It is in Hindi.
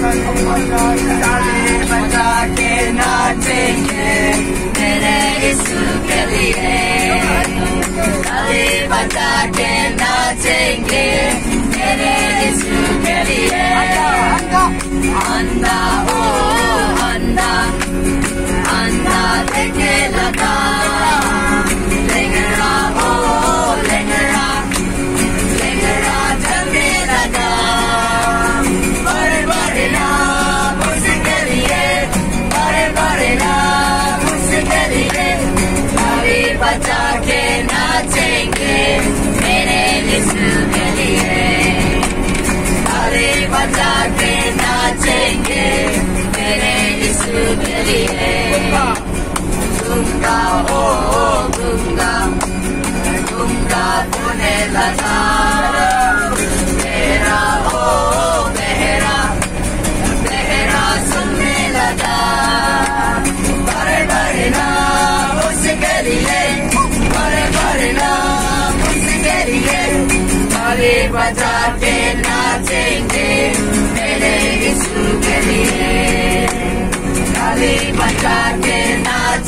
ताली बजा के नाचेंगे मेरे यीशु के लिए, ताली बजा के नाचेंगे मेरे यीशु के लिए। अंधा ओ अंधा, अंधा देखे लगा, लेंगड़ा ओ लेंगड़ा, लेंगड़ा चलने लगा। बड़े बड़े नाम उसके लिए, बड़े बड़े नाम उसके लिए, ताली बजा के नाचेंगे मेरे यीशु के लिए, ताली बजा के नाचेंगे मेरे यीशु के लिए। गूंगा ओ गूंगा, गूंगा होने लगा, बहरा ओ बहरा, बहरा सुनने लगा। बड़े बड़े नाम उसके लिए, बड़े बड़े नाम उसके लिए, ताली बजा के नाचेंगे मेरे यीशु के लिए, ताली बजा के नाच